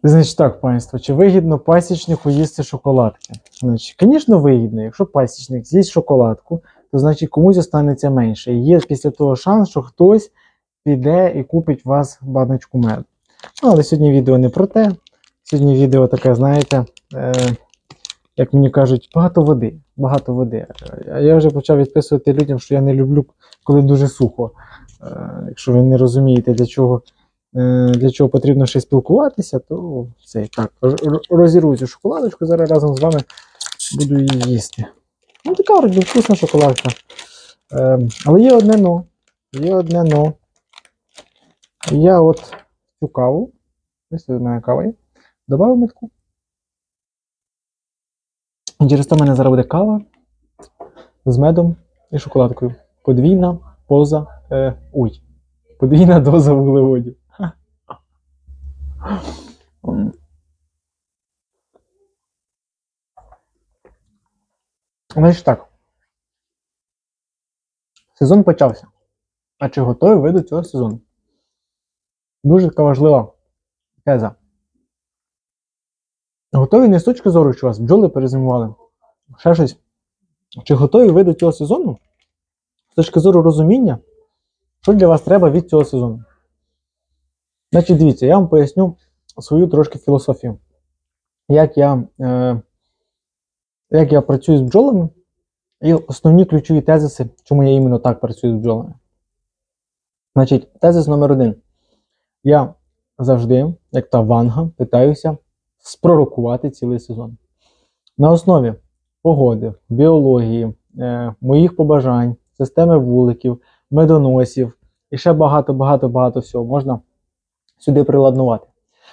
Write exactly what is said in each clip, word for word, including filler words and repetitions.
Значить так, панство, чи вигідно пасічнику їсти шоколадки? Значить, звісно, вигідно. Якщо пасічник з'їсть шоколадку, то значить комусь останеться менше. І є після того шанс, що хтось піде і купить у вас баночку меду. Ну, але сьогодні відео не про те. Сьогодні відео таке, знаєте, е, як мені кажуть, багато води. Багато води. А я вже почав відписувати людям, що я не люблю, коли дуже сухо. Е, якщо ви не розумієте, для чого, е, для чого потрібно ще спілкуватися, то все. Так, розірву цю шоколадочку, зараз разом з вами буду її їсти. Ну, така вроді вкусна шоколадка. Е, але є одне но. Є одне но. Я от цю каву, ось тут у мене кава є, додав метку. І через то в мене зараз буде кава з медом і шоколадкою. Подвійна поза, е, ой, подвійна доза вуглеводів. Значить так. Сезон почався. А чи готові ви до цього сезону? Дуже така важлива теза. Готові не з точки зору, що вас бджоли перезимували. Ще щось. Чи готові ви до цього сезону? З точки зору розуміння, що для вас треба від цього сезону. Значить, дивіться, я вам поясню свою трошки філософію. Як я, е, як я працюю з бджолами і основні ключові тезиси, чому я іменно так працюю з бджолами. Значить, тезис номер один. Я завжди, як та ванга, питаюся спророкувати цілий сезон. На основі погоди, біології, е, моїх побажань, системи вуликів, медоносів і ще багато-багато-багато всього можна сюди приладнувати.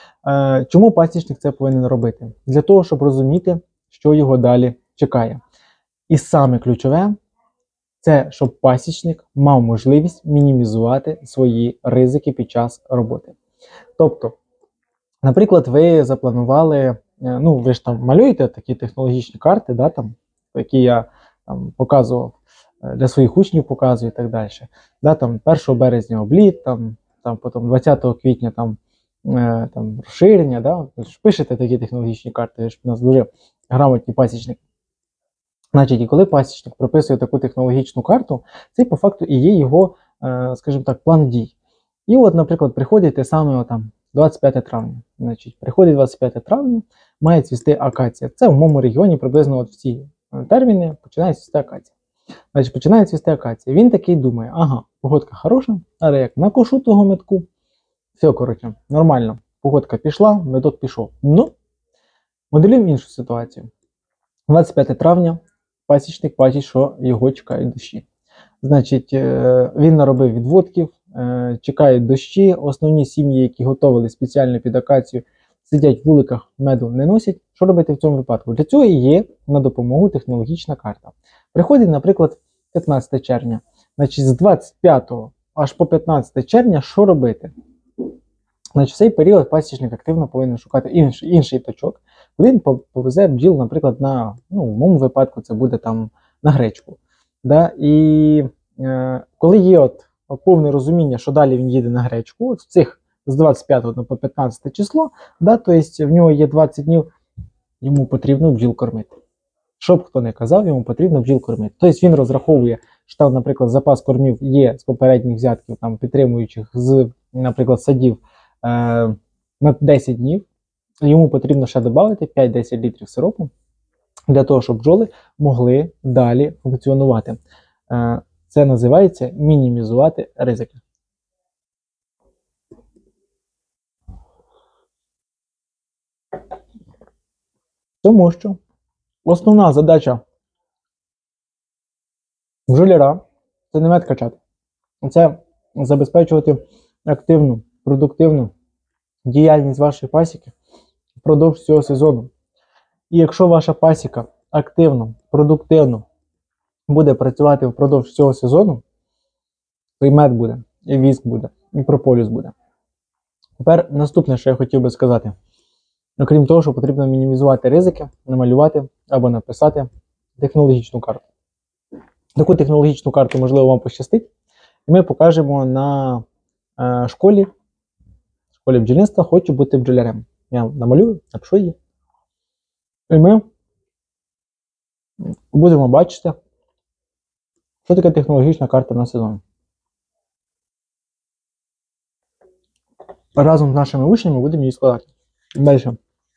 Е, чому пасічник це повинен робити? Для того, щоб розуміти, що його далі чекає. І саме ключове – це, щоб пасічник мав можливість мінімізувати свої ризики під час роботи. Тобто, наприклад, ви запланували, ну, ви ж там малюєте такі технологічні карти, да, там, які я там показував, для своїх учнів показую і так далі. Да, там першого березня обліт, там, там, потім двадцятого квітня там, е, там, розширення, да, ви ж пишете такі технологічні карти, ви ж у нас дуже грамотні пасічники. Значить, і коли пасічник прописує таку технологічну карту, це по факту і є його, е, скажімо так, план дій. І от, наприклад, приходить те саме там, двадцять п'яте травня. Значить, приходить двадцять п'яте травня, має цвісти акація. Це в моєму регіоні приблизно от в ці терміни починає цвісти акація. Значить, починає цвісти акація. Він такий думає, ага, погодка хороша, але як накошу того медку, все, коротше, нормально. Погодка пішла, медок пішов. Ну, моделюємо іншу ситуацію. двадцять п'яте травня пасічник бачить, що його чекають дощі. Значить, він наробив відводків, чекають дощі, основні сім'ї, які готували спеціально під акацію, сидять в вуликах, меду не носять. Що робити в цьому випадку? Для цього і є на допомогу технологічна карта. Приходить, наприклад, п'ятнадцяте червня. Значить, з двадцять п'ятого аж по п'ятнадцяте червня що робити? Значить, в цей період пасічник активно повинен шукати інший, інший точок, куди він повезе бджіл, наприклад, на, ну, в моєму випадку це буде там на гречку. Да? І е, коли є от повне розуміння, що далі він їде на гречку, от в цих з двадцять п'ятого по п'ятнадцяте число, да, то есть в нього є двадцять днів, йому потрібно бджіл кормити. Що б хто не казав, йому потрібно бджіл кормити. Тобто він розраховує, що там, наприклад, запас кормів є з попередніх взятків, там, підтримуючих з, наприклад, садів е, на десять днів. Йому потрібно ще додати п'ять-десять літрів сиропу для того, щоб бджоли могли далі функціонувати. Е, це називається мінімізувати ризики. Тому що основна задача бджоляра – це не мед качати. Це забезпечувати активну, продуктивну діяльність вашої пасіки впродовж цього сезону. І якщо ваша пасіка активно, продуктивно буде працювати впродовж цього сезону, то і мед буде, і віск буде, і прополіс буде. Тепер наступне, що я хотів би сказати. Окрім того, що потрібно мінімізувати ризики, намалювати або написати технологічну карту. Таку технологічну карту, можливо, вам пощастить. І ми покажемо на е, школі, школі бджільництва «Хочу бути бджолярем». Я намалюю, напишу її. І ми будемо бачити, що таке технологічна карта на сезон. Разом з нашими учнями будемо її складати. Далі.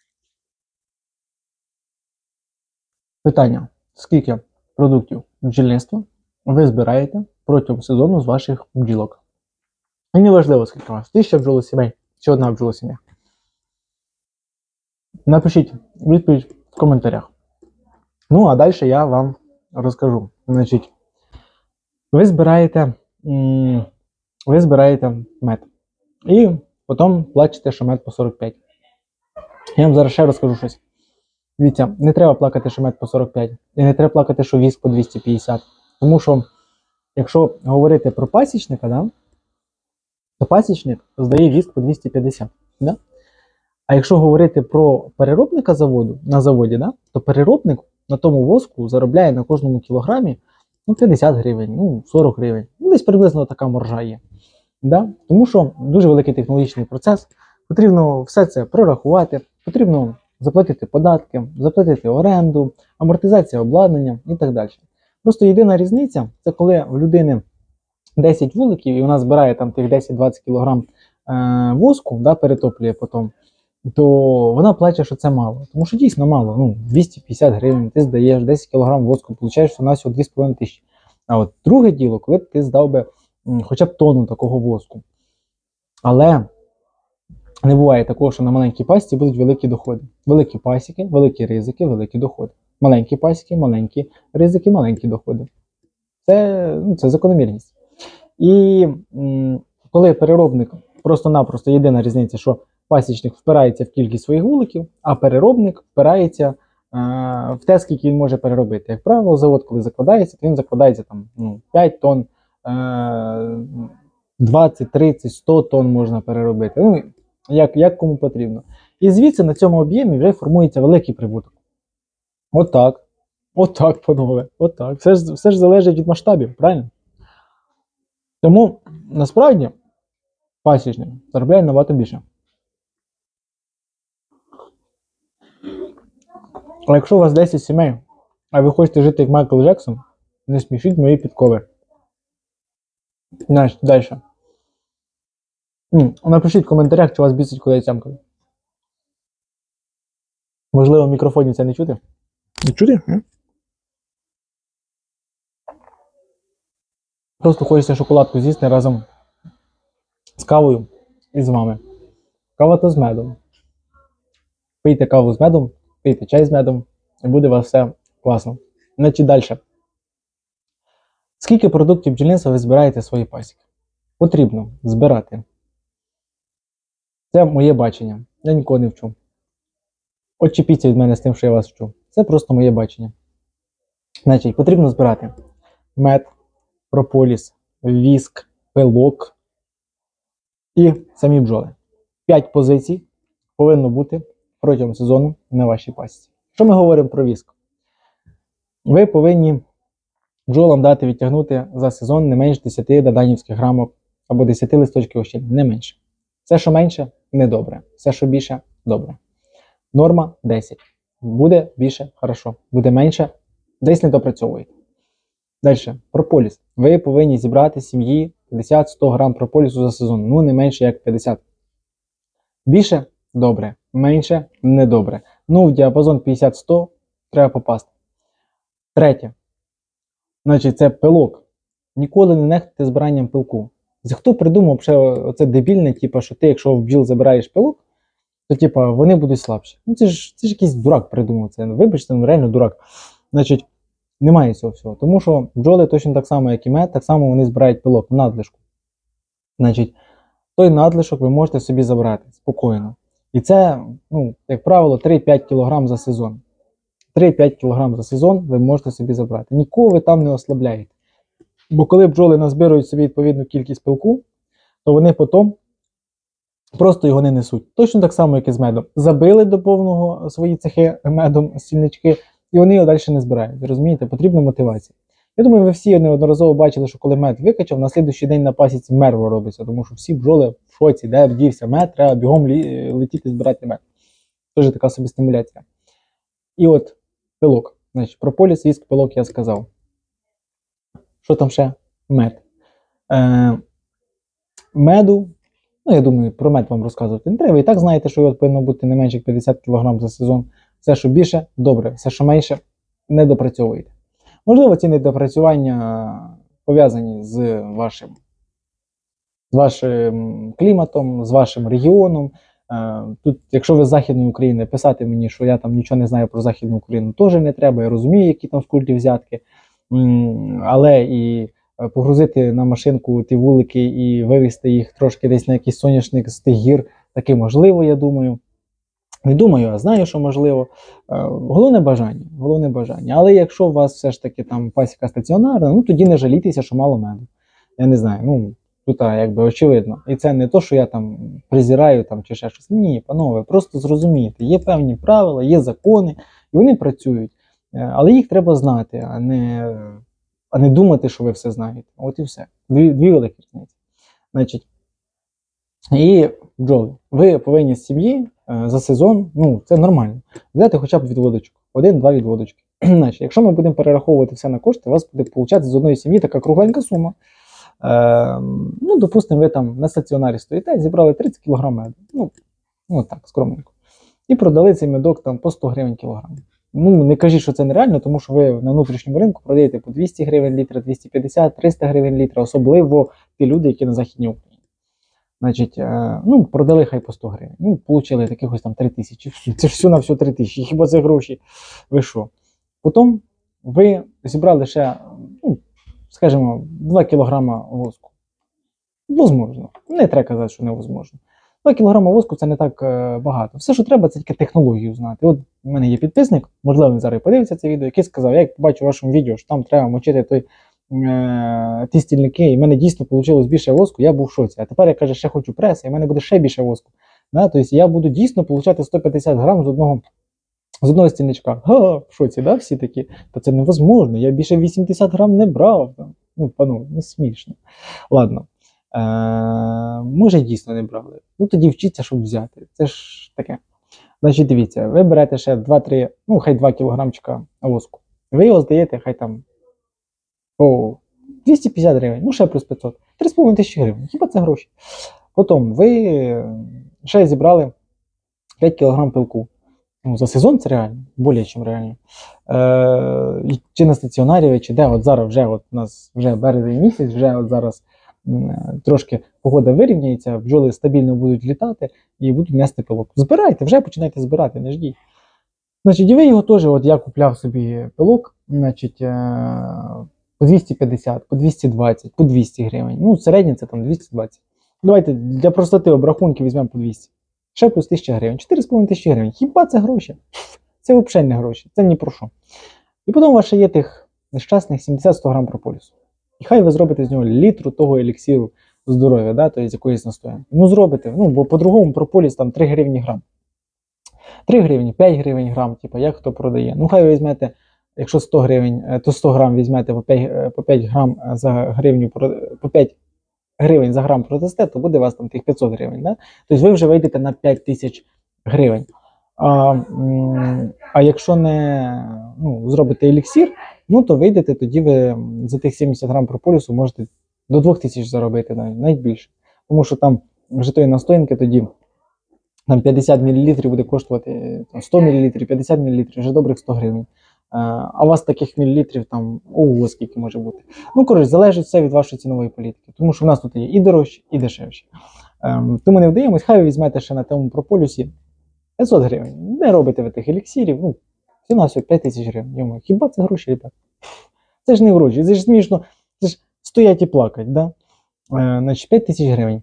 Питання. Скільки продуктів бджільництва ви збираєте протягом сезону з ваших бджілок? І неважливо, скільки у вас. Тисяча бджолосімей чи одна бджолосім'я. Напишіть відповідь в коментарях. Ну, а далі я вам розкажу. Значить, ви збираєте, ви збираєте мед. І потім плачете, що мед по сорок п'ять. Я вам зараз ще розкажу щось. Дивіться, не треба плакати, що мед по сорок п'ять. І не треба плакати, що віск по двісті п'ятдесят. Тому що, якщо говорити про пасічника, да, то пасічник здає віск по двісті п'ятдесят. Да? А якщо говорити про переробника заводу, на заводі, да, то переробник на тому воску заробляє на кожному кілограмі ну, п'ятдесят гривень, ну, сорок гривень. Ну, десь приблизно така маржа є. Да? Тому що дуже великий технологічний процес. Потрібно все це прорахувати, потрібно заплатити податки, заплатити оренду, амортизація обладнання і так далі. Просто єдина різниця, це коли в людини десять вуликів і вона збирає там тих десять-двадцять кг е, воску, да, перетоплює потім, то вона плаче, що це мало. Тому що дійсно мало. Ну, двісті п'ятдесят гривень, ти здаєш десять кг воску, получаєш всього дві з половиною тисячі. А от друге діло, коли б ти здав би м, хоча б тонну такого воску. Але не буває такого, що на маленькій пасіці будуть великі доходи. Великі пасіки, великі ризики, великі доходи. Маленькі пасіки, маленькі ризики, маленькі доходи. Це, ну, це закономірність. І м, коли переробник, просто-напросто єдина різниця, що пасічник впирається в кількість своїх вуликів, а переробник впирається е, в те, скільки він може переробити. Як правило, завод, коли закладається, то він закладається там, ну, п'ять тонн, е, двадцять, тридцять, сто тонн можна переробити. Ну, як, як кому потрібно. І звідси на цьому об'ємі вже формується великий прибуток. Отак. Отак, панове. Отак. Все ж, все ж залежить від масштабів, правильно? Тому, насправді, пасічник заробляє набагато більше. А якщо у вас десять сімей, а ви хочете жити як Майкл Джексон, не смішіть мої підкови. Значить, далі. Напишіть в коментарях, чи вас бісить, коли я тямкаю. Можливо, в мікрофоні це не чути? Не чути? Не? Просто хочеться шоколадку з'їсти разом з кавою і з вами. Кава то з медом. Пийте каву з медом, пийте чай з медом, і буде у вас все класно. Значить, далі. Скільки продуктів бджільництва ви збираєте свої пасіки? Потрібно збирати. Це моє бачення. Я нікого не вчу. Отчепіться від мене з тим, що я вас вчу. Це просто моє бачення. Значить, потрібно збирати мед, прополіс, віск, пилок і самі бджоли. П'ять позицій повинно бути протягом сезону на вашій пасіці. Що ми говоримо про віск? Ви повинні бджолам дати відтягнути за сезон не менше десять доданівських грамок або десять листочків ощільнень, не менше. Все, що менше, не добре. Все, що більше, добре. Норма десять. Буде більше, хорошо. Буде менше, десь не допрацьовуєте. Далі, прополіс. Ви повинні зібрати сім'ї п'ятдесят-сто грам прополісу за сезон. Ну, не менше, як п'ятдесят. Більше – добре. Менше – недобре. Ну, в діапазон п'ятдесят-сто треба попасти. Третє. Значить, це пилок. Ніколи не нехтуйте збиранням пилку. Хто придумав ще оце дебільне, типу, що ти, якщо в бджіл забираєш пилок, то типу, вони будуть слабші. Ну, це ж, це ж якийсь дурак придумав це. Вибачте, ну реально дурак. Значить, немає цього всього. Тому що бджоли точно так само, як і мед, так само вони збирають пилок в надлишку. Значить, той надлишок ви можете собі забрати спокійно. І це, ну, як правило, три-п'ять кг за сезон. три-п'ять кг за сезон ви можете собі забрати. Нікого ви там не ослабляєте. Бо коли бджоли назбирають собі відповідну кількість пилку, то вони потім просто його не несуть. Точно так само, як і з медом. Забили до повного свої цехи медом, стільнички, і вони його далі не збирають. Розумієте? Потрібна мотивація. Я думаю, ви всі неодноразово бачили, що коли мед викачав, на слідуючий день на пасіці мерво робиться, тому що всі бджоли в шоці, де вдівся мед, треба бігом летіти збирати мед. Теж така собі стимуляція. І от пилок. Значить, прополіс, віск, пилок я сказав. Що там ще? Мед. Е, меду, ну я думаю, про мед вам розказувати не треба. Ви і так знаєте, що його повинно бути не менше п'ятдесят кілограмів за сезон. Все, що більше, добре. Все, що менше, не допрацьовуєте. Можливо, ці недопрацювання пов'язані з вашим, з вашим кліматом, з вашим регіоном. Тут, якщо ви з Західної України, писати мені, що я там нічого не знаю про Західну Україну, теж не треба. Я розумію, які там скульті взятки. Але і погрузити на машинку ті вулики і вивезти їх трошки десь на якийсь соняшник з тих гір, таки можливо, я думаю. Не думаю, а знаю, що можливо. Головне бажання, головне бажання. Але якщо у вас все ж таки там пасіка стаціонарна, ну тоді не жалійтеся, що мало меду. Я не знаю, ну тут якби очевидно. І це не то, що я там презираю там, чи ще щось. Ні, панове, просто зрозумійте. Є певні правила, є закони, і вони працюють. Але їх треба знати, а не, а не думати, що ви все знаєте. От і все. Дві, дві великі різниці. Значить, і бджоли. Ви повинні з сім'ї за сезон, ну це нормально, взяти хоча б відводочок. Один-два відводочки. Значить, якщо ми будемо перераховувати все на кошти, у вас буде получати з одної сім'ї така кругленька сума. Е, ну, допустимо, ви там на стаціонарі стоїте, зібрали тридцять кілограм меду. Ну, ну так, скромненько. І продали цей медок там по сто гривень кілограм. Ну, не кажіть, що це нереально, тому що ви на внутрішньому ринку продаєте по двісті гривень літра, двісті п'ятдесят, триста гривень літра, особливо ті люди, які на Західній Україні. Значить, ну, продали хай по сто гривень. Ну, получили таких ось там три тисячі. Це ж все на все три тисячі. Хіба це гроші? Ви що? Потім ви зібрали ще, ну, скажімо, два кілограма воску. Возможно. Не треба казати, що невозможно. два кілограма воску це не так е, багато. Все, що треба, це тільки технологію знати. От у мене є підписник, можливо, він зараз подивиться це відео, який сказав, я як побачив у вашому відео, що там треба мочити той е, ті стільники, і в мене дійсно вийшло більше воску, я був в шоці. А тепер я каже, ще хочу прес, і в мене буде ще більше воску. Да? Тобто я буду дійсно отримати сто п'ятдесят грам з одного з одного стільничка. Га, в шоці, да, всі такі? Та це невозможно, я більше вісімдесят грам не брав. Ну, пану, не смішно. Ладно. Е, може, дійсно не брали. Ну, тоді вчіться, щоб взяти. Це ж таке. Значить, дивіться, ви берете ще два-три, ну, хай два кілограмчика воску. Ви його здаєте, хай там по двісті п'ятдесят гривень, ну, ще плюс п'ятсот. три з половиною тисячі гривень. Хіба це гроші? Потім ви ще зібрали п'ять кілограм пилку. Ну, за сезон це реально, більше, ніж реально. Е, чи на стаціонарі, чи де, от зараз вже, от у нас вже березень місяць, вже от зараз трошки погода вирівняється, бджоли стабільно будуть літати і будуть нести пилок. Збирайте, вже починайте збирати, не ждіть. Значить, і ви його теж, от я купляв собі пилок, значить, по двісті п'ятдесят, по двісті двадцять, по двісті гривень. Ну, середнє це там двісті двадцять. Давайте для простоти обрахунки візьмемо по двісті. Ще плюс тисяча гривень, чотири з половиною тисячі гривень. Хіба це гроші? Це взагалі не гроші, це ні про що. І потім у вас ще є тих нещасних сімдесят-сто грам прополісу. І хай ви зробите з нього літру того еліксиру здоров'я, да, тобто якоїсь настоянки. Ну зробите, ну, бо по-другому прополіс там три гривні грам. три гривні, п'ять гривень грам, типу, як хто продає. Ну хай ви візьмете, якщо сто гривень, то сто грам візьмете по п'ять, по п'ять грам за гривню, по п'ять гривень за грам продасте, то буде у вас там тих п'ятсот гривень. Да? Тобто ви вже вийдете на п'ять тисяч гривень. А, а якщо не ну, зробите еліксир, ну то вийдете, тоді ви за тих сімдесят грам прополісу можете до двох тисяч заробити, навіть, навіть більше. Тому що там вже тої настоянки тоді там п'ятдесят мілілітрів буде коштувати там, сто мілілітрів, п'ятдесят мілілітрів, вже добрих сто гривень. А у вас таких мілілітрів там, ого, скільки може бути. Ну, коротше, залежить все від вашої цінової політики. Тому що в нас тут є і дорожчі, і дешевші. Ем, тому не вдаємось, хай ви візьмете ще на тому прополісі п'ятсот гривень. Не робите ви тих еліксирів, ну, ціна всього п'ять тисяч гривень. Йому, хіба це гроші, ребят? Це ж не гроші, це ж смішно, це ж стоять і плакать, да? Е, значить, п'ять тисяч гривень.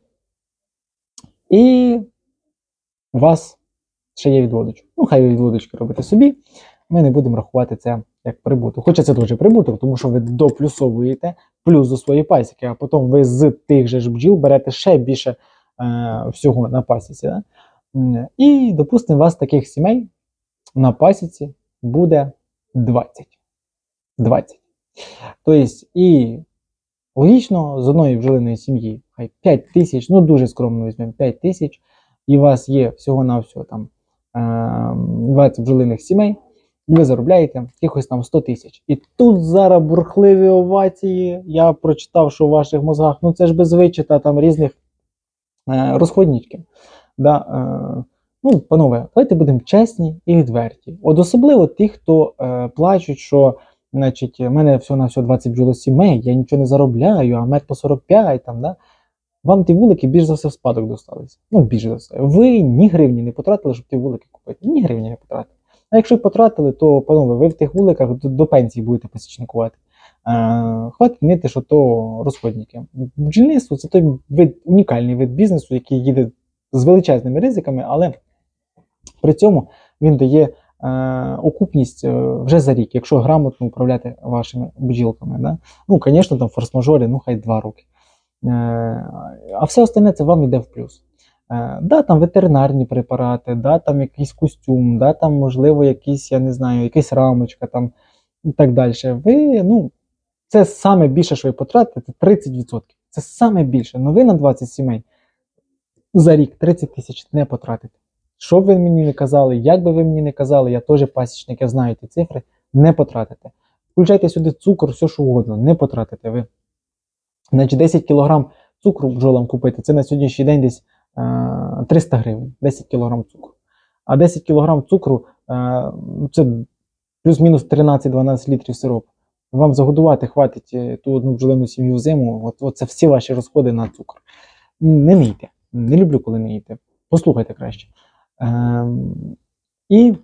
І у вас ще є відводочок. Ну, хай ви відводочки робите собі. Ми не будемо рахувати це як прибуток. Хоча це дуже прибуток, тому що ви доплюсовуєте плюс до своєї пасіки, а потім ви з тих же ж бджіл берете ще більше е, всього на пасіці. Да? І, допустимо, у вас таких сімей на пасіці буде двадцять. двадцять. Тобто, і логічно, з одної бджолиної сім'ї хай п'ять тисяч, ну дуже скромно візьмемо, п'ять тисяч, і у вас є всього-навсього там двадцять бджолиних сімей, і ви заробляєте якихось там сто тисяч. І тут зараз бурхливі овації. Я прочитав, що в ваших мозгах, ну це ж без вичита там різних е, розходничків. Да, е, ну, панове, давайте будемо чесні і відверті. От особливо ті, хто е, плачуть, що значить, в мене всього на всього двадцять бджолосімей, я нічого не заробляю, а мед по сорок п'ять, там, да? Вам ті вулики більш за все в спадок досталися. Ну, більш за все. Ви ні гривні не потратили, щоб ті вулики купити. Ні гривні не потратили. А якщо потратили, то, панове, ви в тих вуликах до, до пенсії будете посічникувати. Е, хватить нити, що то розходники. Бджільництво – це той вид, унікальний вид бізнесу, який їде з величезними ризиками, але при цьому він дає е, окупність е, вже за рік, якщо грамотно управляти вашими бджілками. Да? Ну, звісно, там форс-мажорі, ну хай два роки. Е, а все остальне це вам йде в плюс. Е, да, там ветеринарні препарати, да, там якийсь костюм, да, там, можливо, якісь, я не знаю, якась рамочка там, і так далі. Ви, ну, це саме більше, що ви потратите, тридцять відсотків. Це саме більше. Но ви на двадцять сімей за рік тридцять тисяч не потратите. Що б ви мені не казали, як би ви мені не казали, я теж пасічник, я знаю ті цифри, не потратите. Включайте сюди цукор, все що угодно, не потратите ви. Значить, десять кілограм цукру бджолам купити, це на сьогоднішній день десь е, триста гривень, десять кілограм цукру. А десять кілограм цукру е, це плюс-мінус тринадцять-дванадцять літрів сиропу. Вам загодувати хватить ту одну бджолину сім'ю в зиму, от, от це всі ваші розходи на цукор. Не нийте. Не люблю, коли не їдете. Послухайте краще. Ем, і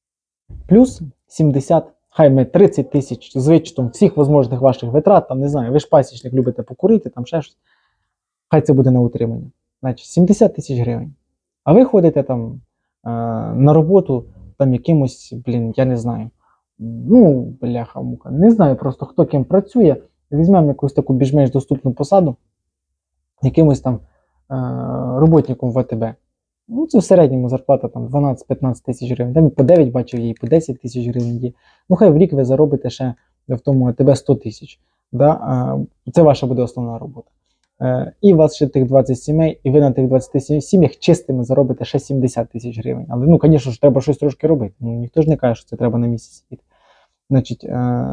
плюс сімдесят, хай ми тридцять тисяч з вичетом всіх можливих ваших витрат, там, не знаю, ви ж пасічник, любите покурити, там ще щось. Хай це буде на утримання. Значить, сімдесят тисяч гривень. А ви ходите там е, на роботу, там якимось, блін, я не знаю, ну, бляха-мука, не знаю просто, хто ким працює. Візьмемо якусь таку більш-менш доступну посаду, якимось там роботником в АТБ. Ну, це в середньому зарплата там дванадцять-п'ятнадцять тисяч гривень. Там і по дев'ять бачив є, і по десять тисяч гривень є. Ну, хай в рік ви заробите ще в тому АТБ сто тисяч. Да? Це ваша буде основна робота. І у вас ще тих двадцять сімей, і ви на тих двадцяти сім'ях чистими заробите ще сімдесят тисяч гривень. Але, ну, звісно ж, треба щось трошки робити. Ну, ніхто ж не каже, що це треба на місяць сидіти. Значить,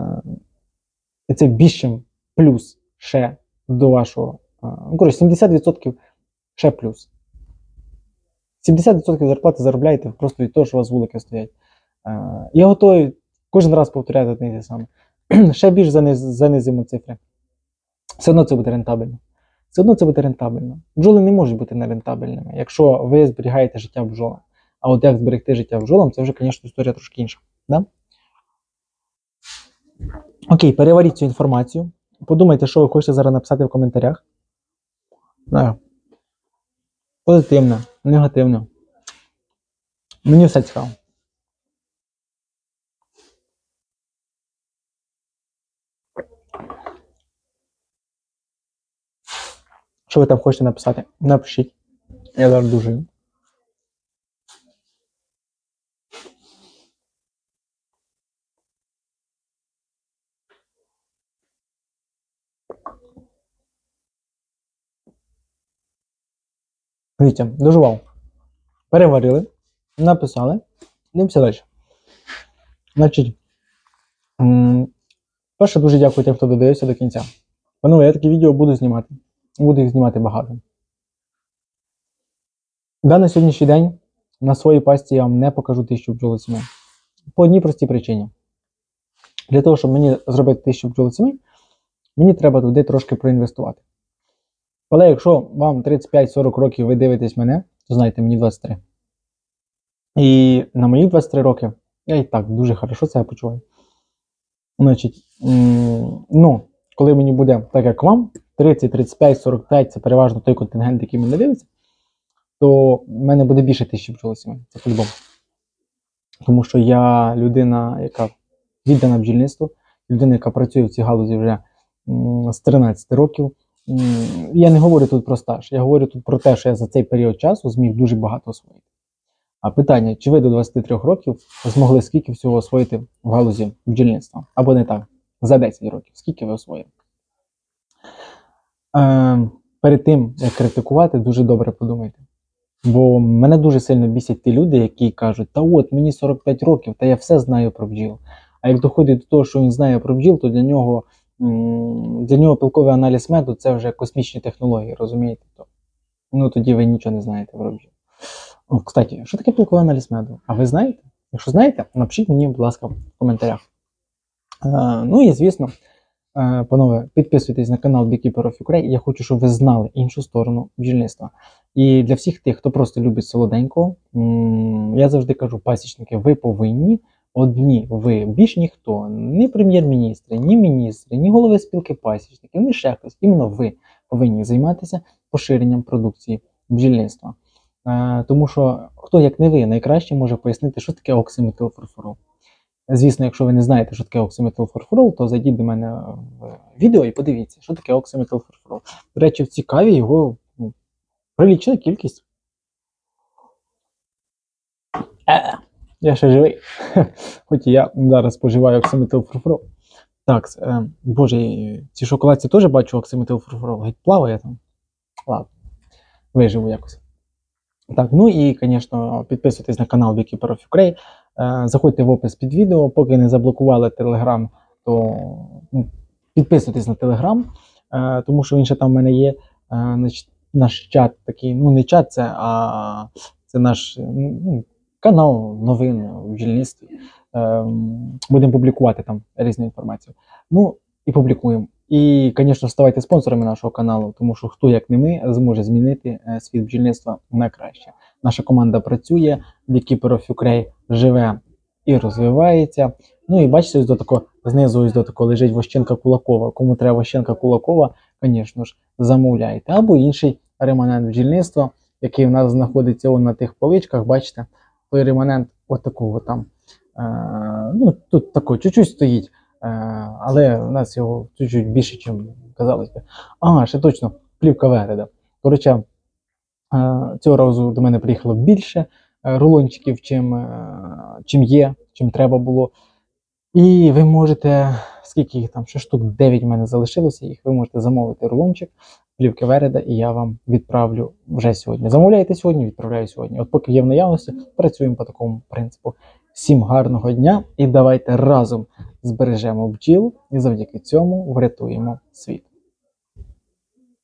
і це більше плюс ще до вашого. Ну, коротше, сімдесят відсотків ще плюс. сімдесят відсотків зарплати заробляєте просто від того, що у вас вулики стоять. Я готовий кожен раз повторяти одне і те саме. Ще більш заниз, занизимо цифри. Все одно це буде рентабельно. Все одно це буде рентабельно. Бджоли не можуть бути нерентабельними, якщо ви зберігаєте життя бджолам. А от як зберегти життя бджолам, це вже, звісно, історія трошки інша. Да? Окей, переваріть цю інформацію. Подумайте, що ви хочете зараз написати в коментарях. Да. Позитивно, негативно. Мені все цікаво. Що ви там хочете написати? Напишіть. Я зараз дуже. Дивіться, дожував. Переварили, написали, дивимося далі. Значить, перше, дуже дякую тим, хто додивився до кінця. Панове, я такі відео буду знімати. Буду їх знімати багато. Да, на сьогоднішній день на своїй пасті я вам не покажу тисячу бджолосімей. По одній простій причині. Для того, щоб мені зробити тисячу бджолосімей, мені треба туди трошки проінвестувати. Але якщо вам тридцять п'ять сорок років ви дивитесь мене, то знаєте, мені двадцять три. І на мої двадцять три роки я і так дуже хорошо себе почуваю. Значить, ну, коли мені буде так, як вам, тридцять, тридцять п'ять, сорок п'ять, це переважно той контингент, який мене дивиться, то в мене буде більше тисячі бджолосімей. Це по-любому. Тому що я людина, яка віддана бджільництву, людина, яка працює в цій галузі вже з тринадцяти років. Я не говорю тут про стаж, я говорю тут про те, що я за цей період часу зміг дуже багато освоїти. А питання, чи ви до двадцяти трьох років змогли скільки всього освоїти в галузі бджільництва? Або не так, за десять років, скільки ви освоїли? Е, перед тим, як критикувати, дуже добре подумайте. Бо мене дуже сильно бісять ті люди, які кажуть, та от мені сорок п'ять років, та я все знаю про бджіл. А як доходить до того, що він знає про бджіл, то для нього, для нього пилковий аналіз меду це вже космічні технології, розумієте? Ну тоді ви нічого не знаєте про бджіл. О, кстати, що таке пилковий аналіз меду? А ви знаєте? Якщо знаєте, напишіть мені, будь ласка, в коментарях. Е, ну і звісно, е, панове, підписуйтесь на канал Beekeeper of Ukraine. Я хочу, щоб ви знали іншу сторону бджільництва. І для всіх тих, хто просто любить солоденького, я завжди кажу, пасічники, ви повинні, одні ви, більш ніхто, ні прем'єр-міністри, ні міністри, ні голови спілки пасічників, ні ще хтось, іменно ви повинні займатися поширенням продукції бджільництва. Е, тому що хто, як не ви, найкраще може пояснити, що таке оксиметилфурфурол. Звісно, якщо ви не знаєте, що таке оксиметилфурфурол, то зайдіть до мене в відео і подивіться, що таке оксиметилфурфурол. До речі, в цікаві його ну, прилічна кількість. Е, я ще живий. Хоч і я зараз споживаю оксиметилфурфурол. Так, е, боже, ці шоколадці теж бачу оксиметилфурфурол. Геть плаває там. Ладно, виживу якось. Так, ну і, звісно, підписуйтесь на канал Beekeeper of Ukraine. Е, заходьте в опис під відео. Поки не заблокували Telegram, то ну, підписуйтесь на Telegram, е, тому що він ще там в мене є. Е, наш чат такий, ну не чат це, а це наш ну, канал новин у бджільництві. Е, будемо публікувати там різну інформацію. Ну, і публікуємо. І, звісно, ставайте спонсорами нашого каналу, тому що хто, як не ми, зможе змінити світ бджільництва на краще. Наша команда працює, Beekeeper of Ukraine живе і розвивається. Ну і бачите, ось до такого, знизу ось до такого лежить вощинка кулакова. Кому треба вощинка кулакова, звісно ж, замовляйте. Або інший реманент бджільництва, який у нас знаходиться он на тих поличках, бачите, той реманент от такого там, е, ну тут такий, чуть-чуть стоїть. Але у нас його чуть-чуть більше, ніж казалось би. А, ще точно, плівка Вереда. Коротше, цього разу до мене приїхало більше рулончиків, чим, чим є, чим треба було. І ви можете, скільки їх там, ще штук дев'ять в мене залишилося, їх ви можете замовити рулончик плівки Вереда, і я вам відправлю вже сьогодні. Замовляйте сьогодні, відправляю сьогодні. От поки є в наявності, працюємо по такому принципу. Всім гарного дня і давайте разом збережемо бджіл і завдяки цьому врятуємо світ.